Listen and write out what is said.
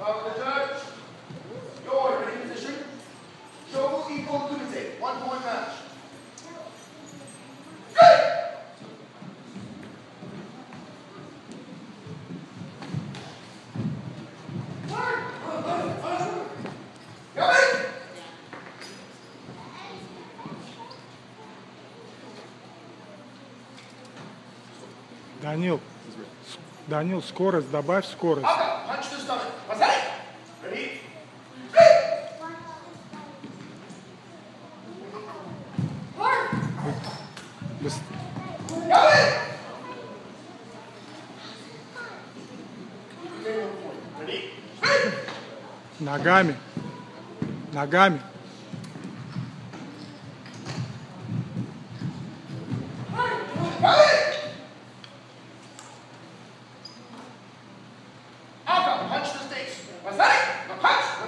Bravo the judge. Your ready position. Show equal unity. 1 point match. Данил, скорость, добавь скорость. Punch the stomach. What's that? Ready? Ready? Ногами. Ногами. Punch the stakes. What's that? Punch.